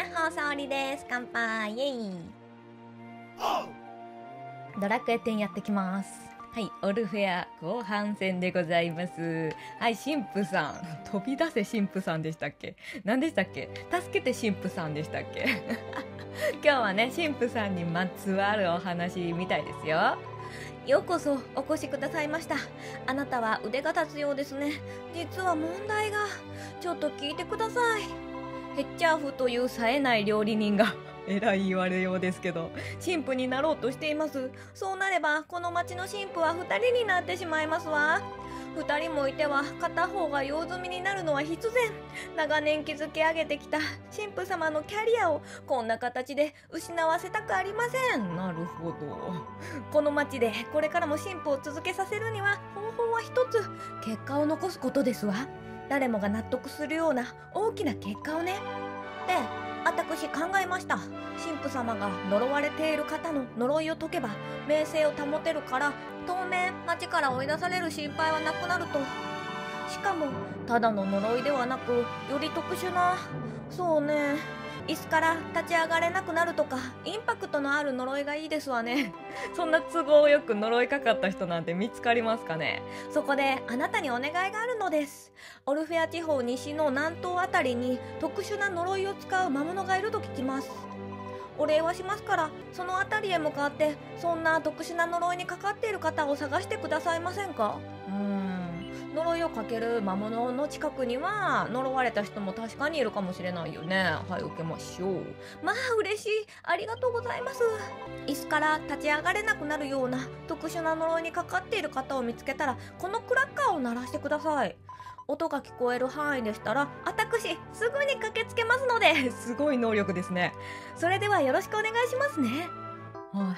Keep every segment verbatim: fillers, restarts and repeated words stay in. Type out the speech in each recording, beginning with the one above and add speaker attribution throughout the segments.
Speaker 1: やっほー、さおりです。乾杯イエイ。ドラクエテンやってきます。はい、オルフェア後半戦でございます。はい、神父さん。飛び出せ神父さんでしたっけ？何でしたっけ？助けて神父さんでしたっけ？今日はね、神父さんにまつわるお話みたいですよ。ようこそお越しくださいました。あなたは腕が立つようですね。実は問題が。ちょっと聞いてください。ヘッチャーフという冴えない料理人がえらい言われようですけど、神父になろうとしています。そうなればこの町の神父は二人になってしまいますわ。二人もいては片方が用済みになるのは必然。長年築き上げてきた神父様のキャリアをこんな形で失わせたくありません。なるほど。この町でこれからも神父を続けさせるには方法は一つ、結果を残すことですわ。誰もが納得するような大きな結果をね。で、私考えました。神父様が呪われている方の呪いを解けば名声を保てるから、当面町から追い出される心配はなくなると。しかもただの呪いではなく、より特殊な、そうね、椅子から立ち上がれなくなるとかインパクトのある呪いがいいですわね。そんな都合よく呪いかかった人なんて見つかりますかね。そこであなたにお願いがあるのです。オルフェア地方西の南東あたりに特殊な呪いを使う魔物がいると聞きます。お礼はしますから、そのあたりへ向かってそんな特殊な呪いにかかっている方を探してくださいませんか。うーん、呪いをかける魔物の近くには呪われた人も確かにいるかもしれないよね。はい、受けましょう。まあ嬉しい、ありがとうございます。椅子から立ち上がれなくなるような特殊な呪いにかかっている方を見つけたら、このクラッカーを鳴らしてください。音が聞こえる範囲でしたら私すぐに駆けつけますので。すごい能力ですね。それではよろしくお願いしますね。はい、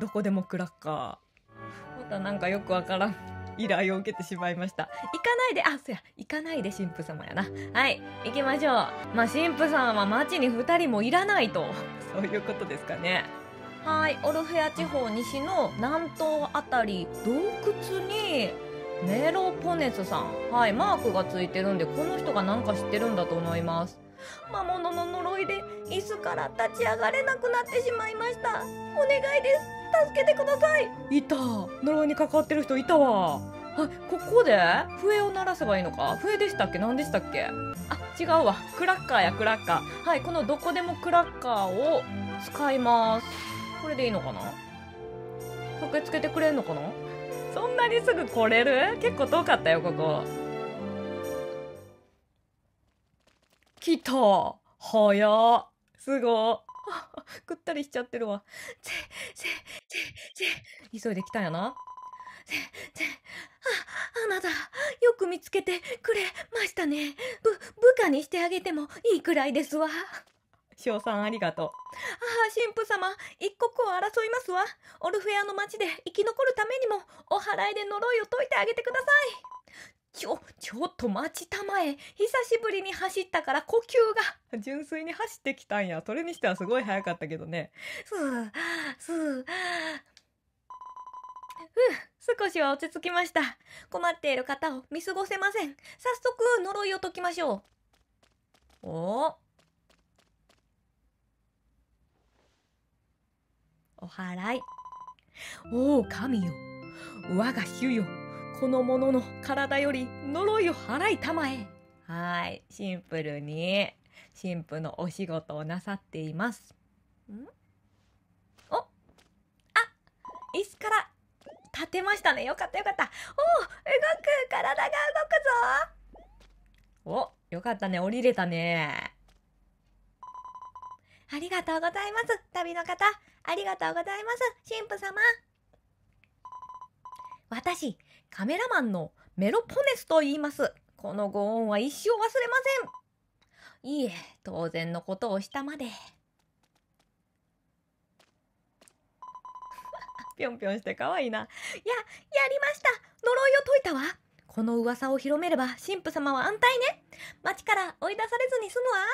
Speaker 1: どこでもクラッカー。またなんかよくわからん依頼を受けてしまいました。行かないで、あ、そうや、行かないで神父様やな。はい、行きましょう。まあ神父さんは町に二人もいらないとそういうことですかね。はい、オルフェア地方西の南東あたり、洞窟にメロポネスさん、はい、マークがついてるんで、この人が何か知ってるんだと思います。魔物の呪いで椅子から立ち上がれなくなってしまいました。お願いです、助けてください。いた、呪いにかかってる人いたわ。はい、ここで笛を鳴らせばいいのか。笛でしたっけ、何でしたっけ。あ、違うわ、クラッカーやクラッカー。はい、このどこでもクラッカーを使います。これでいいのかな。駆けつけてくれんのかな。そんなにすぐ来れる？結構遠かったよ、ここ。来た。早っ。すごい。ぐったりしちゃってるわ。ぜ、ぜ、ぜ、ぜ。急いで来たんやな。ぜ、ぜ。あ、あなた、よく見つけてくれましたね。ぶ、部下にしてあげてもいいくらいですわ。賞賛ありがとう。ああ、神父様、一刻を争いますわ。オルフェアの町で生き残るためにも、お祓いで呪いを解いてあげてください。ちょ、ちょっと待ちたまえ。久しぶりに走ったから呼吸が。純粋に走ってきたんや。それにしてはすごい早かったけどね。すー、すー。ふう、少しは落ち着きました。困っている方を見過ごせません。早速呪いを解きましょう。おー。お祓い。おお神よ、我が主よ、この者の体より呪いを払いたまえ。はい、シンプルに神父のお仕事をなさっています。んお、あ、椅子から立てましたね。よかったよかった。おお、動く、体が動くぞ。お、よかったね、降りれたね。ありがとうございます、旅の方。ありがとうございます、神父様。私、カメラマンのメロポネスと言います。このご恩は一生忘れません。いいえ、当然のことをしたまで。ぴょんぴょんしてかわいいな。や、やりました。呪いを解いたわ。この噂を広めれば神父様は安泰ね。町から追い出されずに済むわ。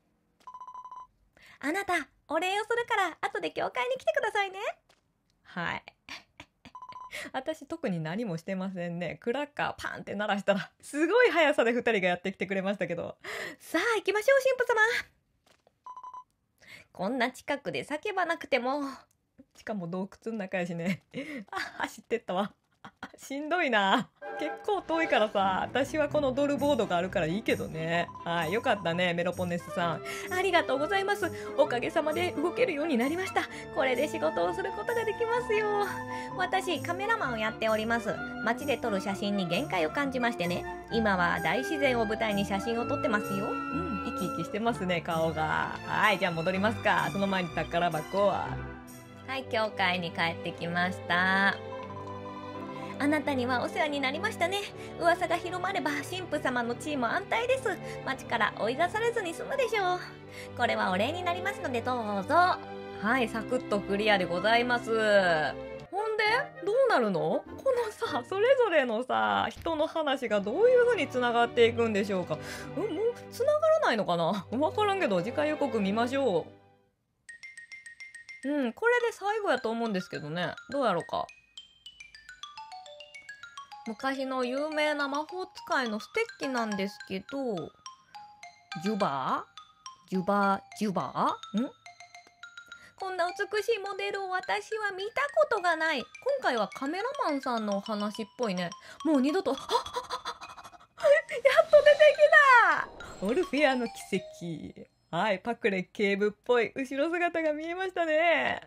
Speaker 1: あなた、お礼をするから後で教会に来てくださいね。はい。私特に何もしてませんね。クラッカーパンって鳴らしたらすごい速さでふたりがやってきてくれましたけど。さあ行きましょう、神父様。 こんな近くで叫ばなくても。しかも洞窟の中やしね。あ、走ってったわ。しんどいな。結構遠いからさ、私はこのドルボードがあるからいいけどね。はい、よかったね、メロポネスさん。ありがとうございます。おかげさまで動けるようになりました。これで仕事をすることができますよ。私、カメラマンをやっております。街で撮る写真に限界を感じましてね。今は大自然を舞台に写真を撮ってますよ。うん、生き生きしてますね、顔が。はい、じゃあ戻りますか。その前に宝箱は。はい、教会に帰ってきました。あなたにはお世話になりましたね。噂が広まれば神父様の地位も安泰です。町から追い出されずに済むでしょう。これはお礼になりますのでどうぞ。はい、サクッとクリアでございます。ほんでどうなるの？このさ、それぞれのさ、人の話がどういう風に繋がっていくんでしょうか。うん、もう繋がらないのかな？わからんけど次回予告見ましょう。うん、これで最後やと思うんですけどね。どうやろうか。昔の有名な魔法使いのステッキなんですけど、ジュバージュバージュバーんこんな美しいモデルを私は見たことがない。今回はカメラマンさんのお話っぽいね。もう二度と、やっと出てきたオルフェアの奇跡。はい、パクレ警部っぽい後ろ姿が見えましたね。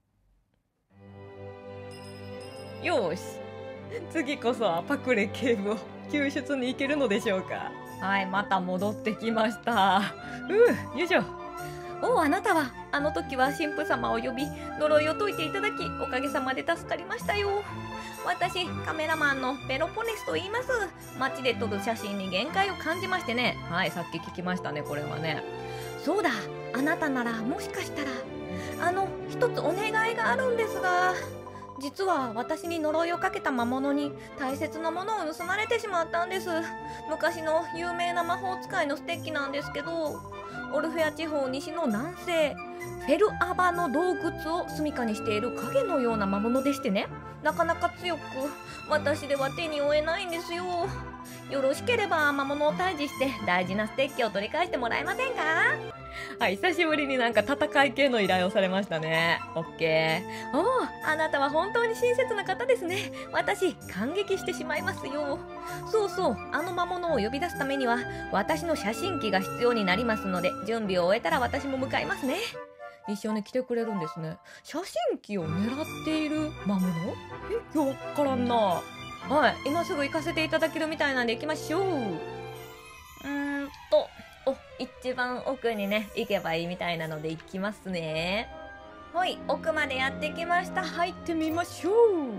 Speaker 1: よーし。次こそはパクレ警部を救出に行けるのでしょうか。はい、また戻ってきました。うう、よいしょ。おお、あなたはあの時は神父様を呼び呪いを解いていただきおかげさまで助かりましたよ。私カメラマンのペロポネスと言います。街で撮る写真に限界を感じましてね。はい、さっき聞きましたね、これはね。そうだ、あなたならもしかしたらあの一つお願いがあるんですが、実は私に呪いをかけた魔物に大切なものを盗まれてしまったんです。昔の有名な魔法使いのステッキなんですけど、オルフェア地方西の南西フェルアバの洞窟を住処にしている影のような魔物でしてね、なかなか強く私では手に負えないんですよ。よろしければ魔物を退治して大事なステッキを取り返してもらえませんか？はい、久しぶりになんか戦い系の依頼をされましたね。オッケー。おお、あなたは本当に親切な方ですね。私感激してしまいますよ。そうそう、あの魔物を呼び出すためには私の写真機が必要になりますので、準備を終えたら私も向かいますね。一緒に来てくれるんですね。写真機を狙っている魔物？え、よっからんな。はい、今すぐ行かせていただけるみたいなんで行きましょう。うーんと、お、一番奥にね、行けばいいみたいなので行きますね。はい、奥までやってきました。入ってみましょう。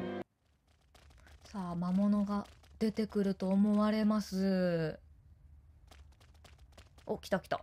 Speaker 1: さあ、魔物が出てくると思われます。お、来た来た。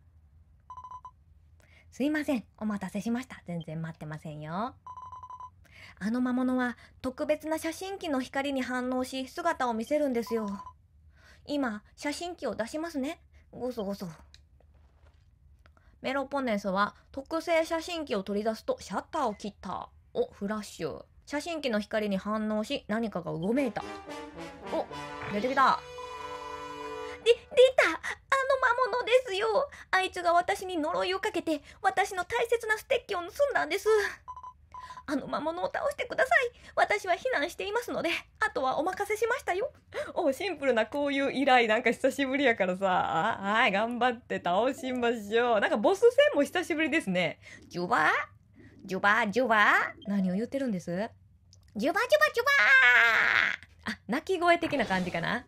Speaker 1: すいません、お待たせしました。全然待ってませんよ。あの魔物は特別な写真機の光に反応し姿を見せるんですよ。今写真機を出しますね。ごそごそ。メロポネスは特製写真機を取り出すとシャッターを切った。お、フラッシュ。写真機の光に反応し何かがうごめいた。お、出てきた。で、出た。あの魔物ですよ。あいつが私に呪いをかけて私の大切なステッキを盗んだんです。あの魔物を倒してください。私は避難していますので、あとはお任せしましたよ。お、シンプルなこういう依頼なんか久しぶりやからさ、はい、頑張って倒しましょう。なんかボス戦も久しぶりですね。ジュバージュバージュバー何を言ってるんです？ジュバジュバジュバー。あ、鳴き声的な感じかな。はい、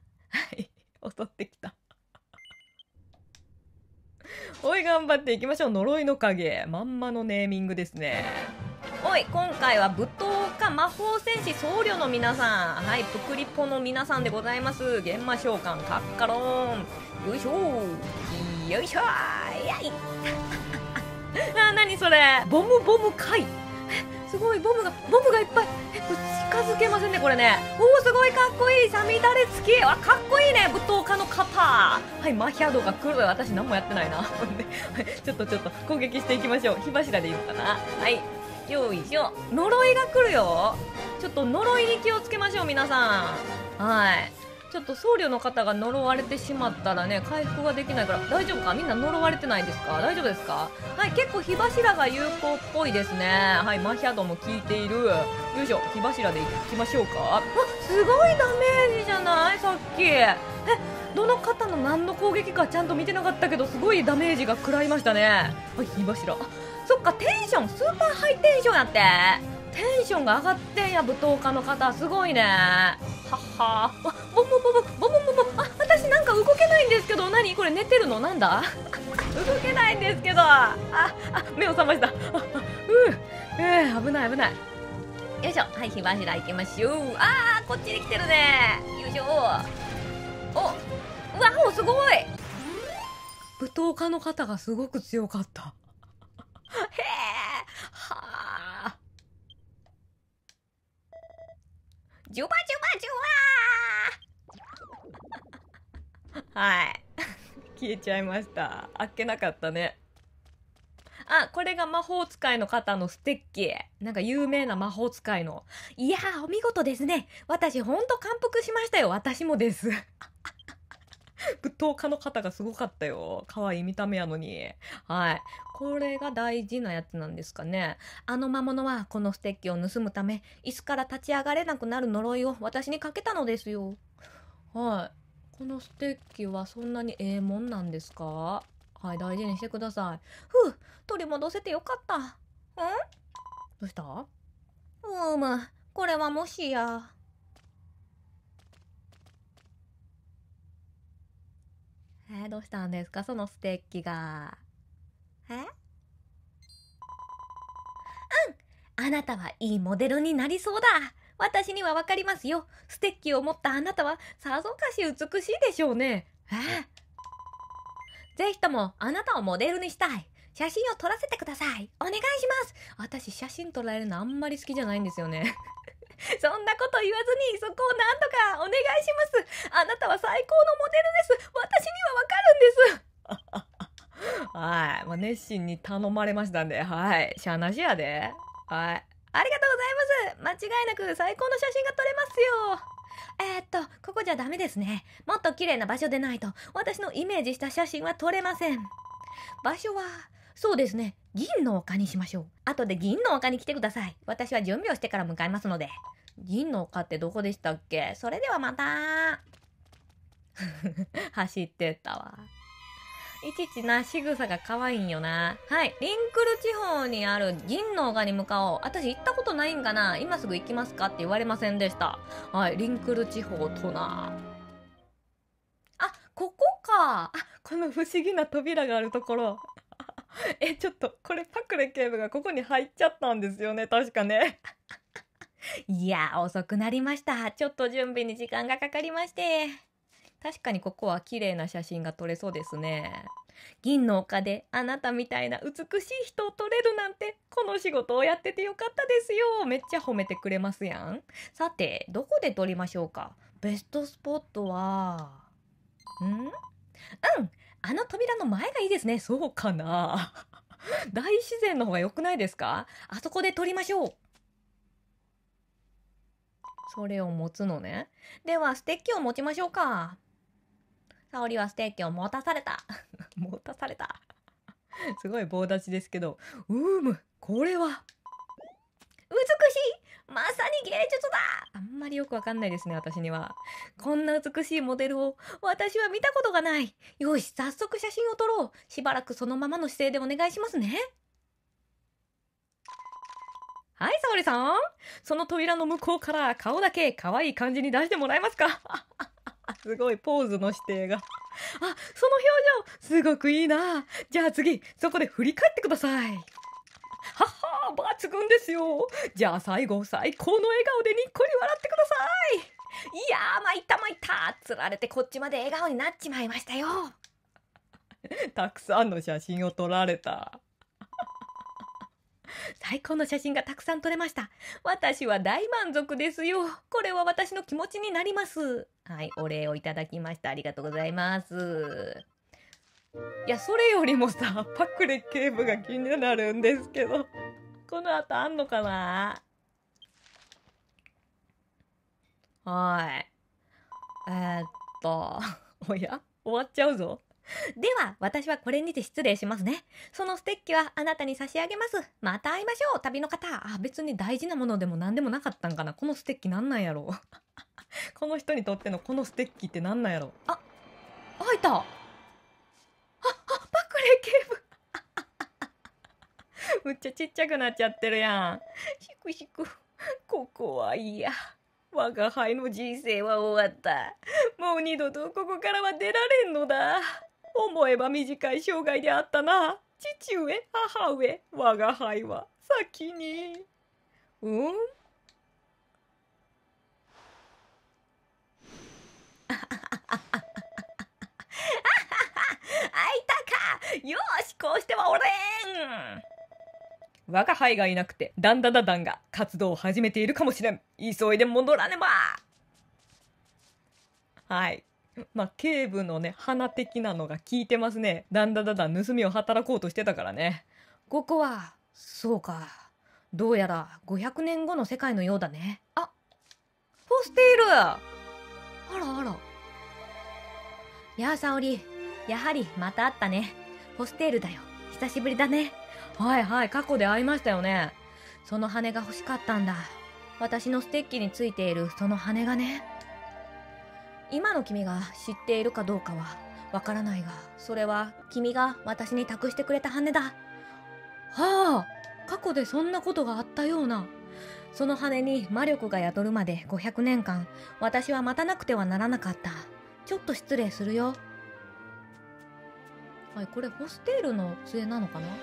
Speaker 1: 襲ってきた。おい、頑張っていきましょう。呪いの影、まんまのネーミングですね。おい、今回は舞踏家魔法戦士僧侶の皆さん、はい、プクリポの皆さんでございます。幻魔召喚カッカローン、よいしょー、よいしょー、やいあ、なにそれ、ボムボム回、すごい、ボムがボムがいっぱい。え、これ近づけませんね、これね。おお、すごいかっこいい。さみだれ付き、あ、かっこいいね、舞踏家の方。はい、マヒャドが来る。私何もやってないなちょっとちょっと攻撃していきましょう。火柱でいいのかな。はい、よいしょ。呪いが来るよ。ちょっと呪いに気をつけましょう、皆さん。はい。 ちょっと僧侶の方が呪われてしまったらね、回復ができないから。大丈夫か？みんな呪われてないですか？大丈夫ですか？はい、結構火柱が有効っぽいですね。はい、マヒャドも効いている。よいしょ、火柱でいきましょうか。わ、すごいダメージじゃない？さっき。え、どの方の何の攻撃かちゃんと見てなかったけど、すごいダメージが食らいましたね。はい、火柱。あ、そっか、テンション、スーパーハイテンションやって。テンションが上がってんや、舞踏家の方。すごいね。はっはー。ボンボンボンボン、ボンボンボンボン。あ、私なんか動けないんですけど、何これ、寝てるの？なんだ動けないんですけど。あ、あ、目を覚ました。あ、あ、うん。えー、危ない危ない。よいしょ。はい、火柱行きましょう。あー、こっちに来てるね。よいしょ。お、うわお、すごい。舞踏家の方がすごく強かった。へえ、はあ。ジュバジュバジュワーはい消えちゃいました。あっけなかったね。あ、これが魔法使いの方のステッキ。なんか有名な魔法使いの。いやー、お見事ですね。私ほんと感服しましたよ。私もです。舞踏家の方がすごかったよ。可愛い見た目やのに。はい。これが大事なやつなんですかね。あの魔物はこのステッキを盗むため、椅子から立ち上がれなくなる呪いを私にかけたのですよ。はい。このステッキはそんなにええもんなんですか？はい、大事にしてください。ふう、取り戻せてよかった。ん？どうした？うーむ、これはもしや。えー、どうしたんですかそのステッキが。え？うん、あなたはいいモデルになりそうだ。私にはわかりますよ。ステッキを持ったあなたはさぞかし美しいでしょうね。えー、ぜひともあなたをモデルにしたい。写真を撮らせてください。お願いします。私写真撮られるのあんまり好きじゃないんですよね。そんなこと言わずにそこをなんとかお願いします。あなたは最高のモデルです。私にはわかるんです。はい。まあ、熱心に頼まれましたんで、はい。しゃあなしやで。はい。ありがとうございます。間違いなく最高の写真が撮れますよ。えー、っと、ここじゃダメですね。もっと綺麗な場所でないと、私のイメージした写真は撮れません。場所は、そうですね。銀の丘にしましょう。後で銀の丘に来てください。私は準備をしてから向かいますので。銀の丘ってどこでしたっけ？それではまた。走ってったわ。いちいちな、仕草が可愛いんよな。はい。リンクル地方にある銀の丘に向かおう。私行ったことないんかな？今すぐ行きますかって言われませんでした。はい。リンクル地方とな。あ、ここか。あ、この不思議な扉があるところ。え、ちょっと、これパクレ警部がここに入っちゃったんですよね。確かね。いや、遅くなりました。ちょっと準備に時間がかかりまして。確かにここは綺麗な写真が撮れそうですね。銀の丘であなたみたいな美しい人を撮れるなんて、この仕事をやっててよかったですよ。めっちゃ褒めてくれますやん。さて、どこで撮りましょうか。ベストスポットは、ん？うん。あの扉の前がいいですね。そうかな。大自然の方が良くないですか？あそこで撮りましょう。それを持つのね。では、ステッキを持ちましょうか。沙織はステッキを持たされた。持たされた。すごい棒立ちですけど。うーむ、これは。美しい！まさに芸術だ！あんまりよくわかんないですね、私には。こんな美しいモデルを私は見たことがない。よし、早速写真を撮ろう。しばらくそのままの姿勢でお願いしますね。はい、沙織さん。その扉の向こうから顔だけ可愛い感じに出してもらえますか？すごいポーズの指定が。あ、その表情、すごくいいな。じゃあ次、そこで振り返ってください。はっはー、抜群ですよ。じゃあ最後、最高の笑顔でにっこり笑ってください。いやー、参った参った。つられてこっちまで笑顔になっちまいましたよ。たくさんの写真を撮られた。最高の写真がたくさん撮れました。私は大満足ですよ。これは私の気持ちになります。はい、お礼をいただきました。ありがとうございます。いや、それよりもさ、パクレ警部が気になるんですけど、この後あんのかな？はい。 えー、っと、おや終わっちゃうぞ。では、私はこれにて失礼しますね。そのステッキはあなたに差し上げます。また会いましょう、旅の方。あ、別に大事なものでも何でもなかったんかな。このステッキなんなんやろこの人にとってのこのステッキってなんなんやろ。あ、開いた。あ、あ、パクレ警部むっちゃちっちゃくなっちゃってるやん。しくしく、ここはいや。我が輩の人生は終わった。もう二度とここからは出られんのだ。思えば短い生涯であったな。父上、母上、我が輩は先に。うん開いたか。よし、こうしてはおれん。我が輩がいなくてダンダダダンが活動を始めているかもしれん。急いで戻らねば。はい、まあ警部のね鼻的なのが効いてますね。ダンダダダン盗みを働こうとしてたからね。ここはそうか、どうやらごひゃくねんごの世界のようだね。あ、フォステイル。あらあら。やあ沙織、やはりまた会ったね。フォステールだよ、久しぶりだね。はいはい、過去で会いましたよね。その羽が欲しかったんだ。私のステッキについているその羽がね。今の君が知っているかどうかはわからないが、それは君が私に託してくれた羽だ。はあ、過去でそんなことがあったような。その羽に魔力が宿るまでごひゃくねんかん、私は待たなくてはならなかった。ちょっと失礼するよ。はい、これホステールの杖なのかな。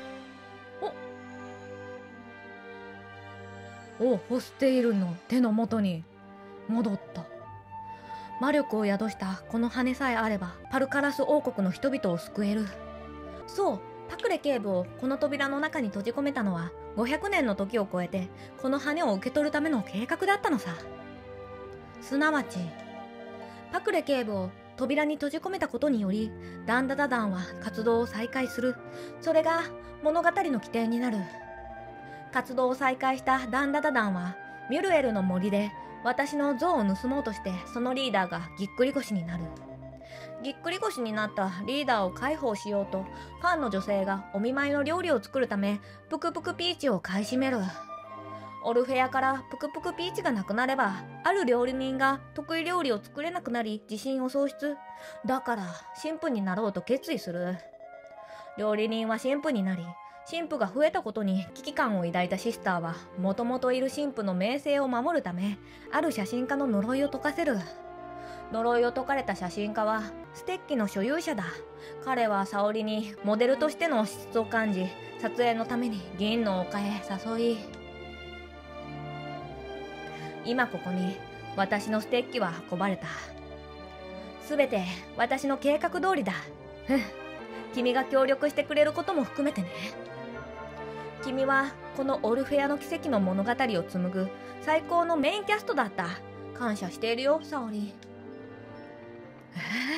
Speaker 1: おお、ホステールの手の元に戻った。魔力を宿したこの羽さえあればパルカラス王国の人々を救える。そう、パクレ警部をこの扉の中に閉じ込めたのはごひゃくねんの時を超えてこの羽を受け取るための計画だったのさ。すなわちパクレ警部を扉に閉じ込めたことによりダンダダダンは活動を再開する。それが物語の起点になる。活動を再開したダンダダダンはミュルエルの森で私の像を盗もうとしてそのリーダーがぎっくり腰になる。ぎっくり腰になったリーダーを介抱しようとファンの女性がお見舞いの料理を作るためプクプクピーチを買い占める。オルフェアからプクプクピーチがなくなればある料理人が得意料理を作れなくなり自信を喪失。だから神父になろうと決意する。料理人は神父になり神父が増えたことに危機感を抱いたシスターはもともといる神父の名声を守るためある写真家の呪いを解かせる。呪いを解かれた写真家はステッキの所有者だ。彼は沙織にモデルとしての資質を感じ撮影のために銀の丘へ誘い、今ここに私のステッキは運ばれた。すべて私の計画通りだ。ふん、君が協力してくれることも含めてね。君はこのオルフェアの奇跡の物語を紡ぐ最高のメインキャストだった。感謝しているよ、沙織。え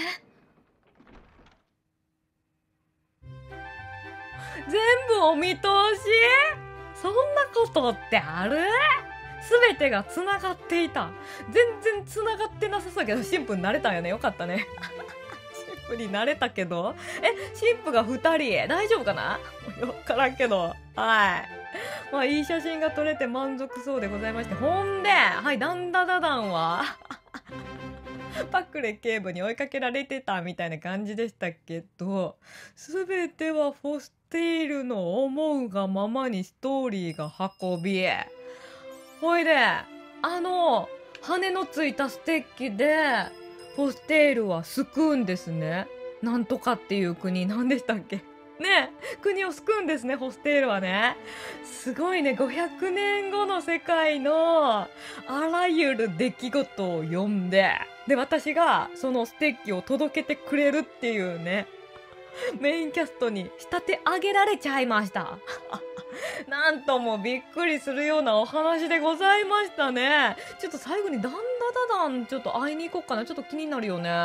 Speaker 1: ー、全部お見通し？そんなことってある？すべてがつながっていた。全然つながってなさそうだけど神父になれたんよね。よかったね神父になれたけど、え、神父がふたり大丈夫かなよっからんけど。はい、まあいい写真が撮れて満足そうでございまして、ほんで、はい、ダンダダダンはパクレ警部に追いかけられてたみたいな感じでしたけど、すべてはフォステイルの思うがままにストーリーが運び、ほいであの羽のついたステッキでフォステイルは救うんですね。なんとかっていう国、なんでしたっけね、国を救うんですね、ホステイルはね。すごいね、ごひゃくねんごの世界のあらゆる出来事を読んで、で私がそのステッキを届けてくれるっていうね、メインキャストに仕立て上げられちゃいましたなんともびっくりするようなお話でございましたね。ちょっと最後にダンダダダンちょっと会いに行こうかな。ちょっと気になるよね。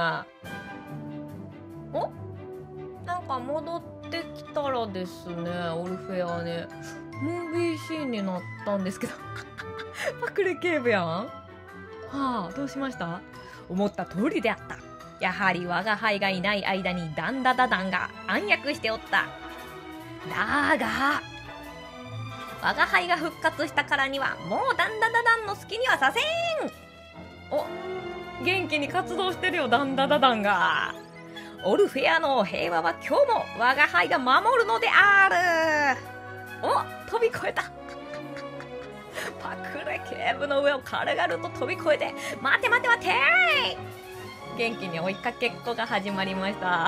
Speaker 1: お、なんか戻ってきたらですね、オルフェアねムービーシーンになったんですけどパクレ警部やん。はあ、どうしました？ 思った通りであった。やはり我が輩がいない間にダンダダダンが暗躍しておった。だが我が輩が復活したからにはもうダンダダダンの好きにはさせん。お、元気に活動してるよ、ダンダダダンが。オルフェアの平和は今日も我が輩が守るのである。お、飛び越えた。パクレ警部の上を軽々と飛び越えて、待て待て待てー。元気に追いかけっこが始まりました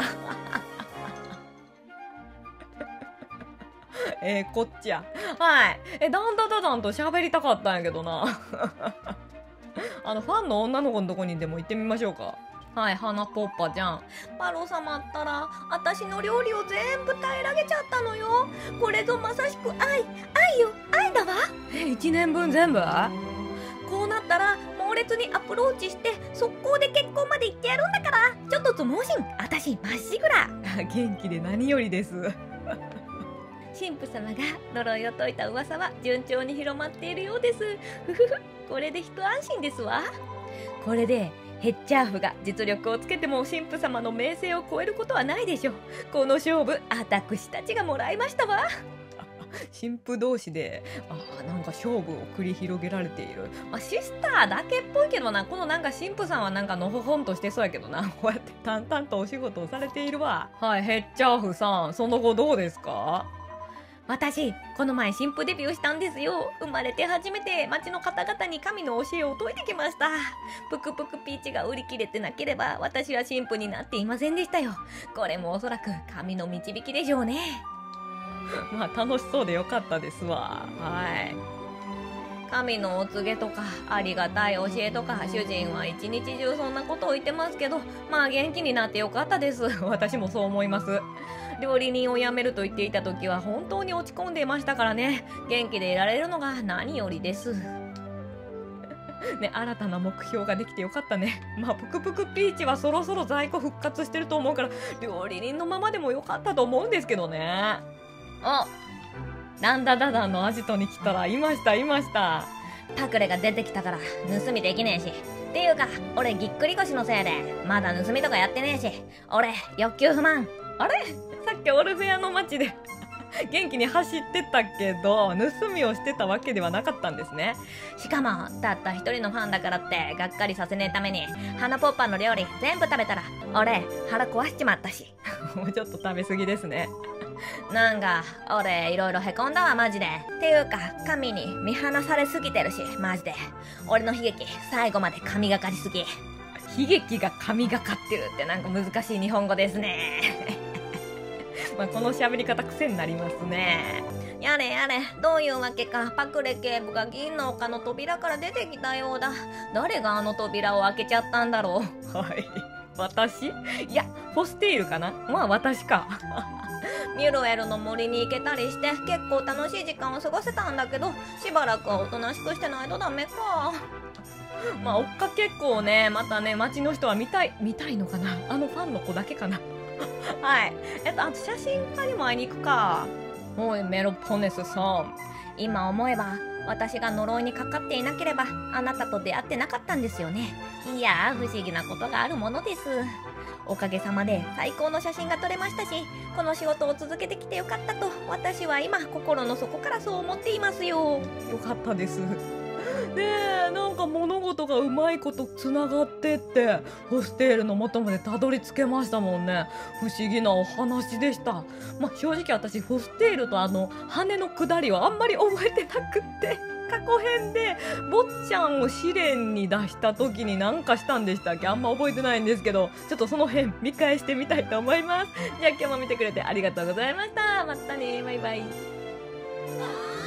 Speaker 1: えー、こっちや。はい。え、ダンダダダンと喋りたかったんやけどなあのファンの女の子のとこにでも行ってみましょうか。はい、花ポッパちゃん。パロ様ったら、私の料理を全部平らげちゃったのよ。これぞまさしく愛、愛よ、愛だわ。え、一年分全部？こうなったら、猛烈にアプローチして、速攻で結婚まで行ってやるんだから、ちょっとつ盲信、私まっしぐら。元気で何よりです。神父様が呪いを解いた噂は順調に広まっているようです。ふふふ、これで一安心ですわ。これで、ヘッチャーフが実力をつけても神父様の名声を超えることはないでしょう。この勝負、私たちがもらいましたわ。神父同士で、あ、なんか勝負を繰り広げられている。まあ、シスターだけっぽいけどな。このなんか神父さんはなんかのほほんとしてそうやけどな。こうやって淡々とお仕事をされているわ。はい、ヘッチャーフさん、その後どうですか？私、この前神父デビューしたんですよ。生まれて初めて町の方々に神の教えを説いてきました。ぷくぷくピーチが売り切れてなければ私は神父になっていませんでしたよ。これもおそらく神の導きでしょうね。まあ楽しそうでよかったですわ。はい。神のお告げとかありがたい教えとか主人は一日中そんなことを言ってますけど、まあ元気になってよかったです。私もそう思います。料理人を辞めると言っていた時は本当に落ち込んでいましたからね。元気でいられるのが何よりですね、新たな目標ができてよかったね。まあぷくぷくピーチはそろそろ在庫復活してると思うから料理人のままでもよかったと思うんですけどね。あ、ダンダダダンのアジトに来たらいましたいました。パクレが出てきたから盗みできねえし。っていうか俺ぎっくり腰のせいでまだ盗みとかやってねえし、俺欲求不満。あれ、さっきオルフェアの街で元気に走ってたけど盗みをしてたわけではなかったんですね。しかもたった一人のファンだからってがっかりさせねえために花ポッパの料理全部食べたら俺腹壊しちまったしもうちょっと食べ過ぎですね。なんか俺いろいろへこんだわマジで。っていうか神に見放されすぎてるしマジで。俺の悲劇最後まで神がかりすぎ。悲劇が神がかってるってなんか難しい日本語ですねまあこの喋り方癖になりますね。やれやれ、どういうわけかパクレ警部が銀の丘の扉から出てきたようだ。誰があの扉を開けちゃったんだろうはい、私？いやフォステイルかな。まあ私かミュルエルの森に行けたりして結構楽しい時間を過ごせたんだけど、しばらくはおとなしくしてないとダメか。まあ追っかけっこをね、またね街の人は見たい見たいのかな。あのファンの子だけかなはい。えっとあと写真家にも会いに行くか。おいメロポネスさん、今思えば私が呪いにかかっていなければあなたと出会ってなかったんですよね。いやー不思議なことがあるものです。おかげさまで最高の写真が撮れましたし、この仕事を続けてきてよかったと私は今心の底からそう思っていますよ。よかったですね。え、なんか物事がうまいことつながってってホステールの元までたどり着けましたもんね。不思議なお話でした。まあ正直私ホステールとあの羽の下りはあんまり覚えてなくって過去編で坊ちゃんを試練に出した時に何かしたんでしたっけ。あんま覚えてないんですけど、ちょっとその辺見返してみたいと思います。じゃあ今日も見てくれてありがとうございました。またね、バイバイ。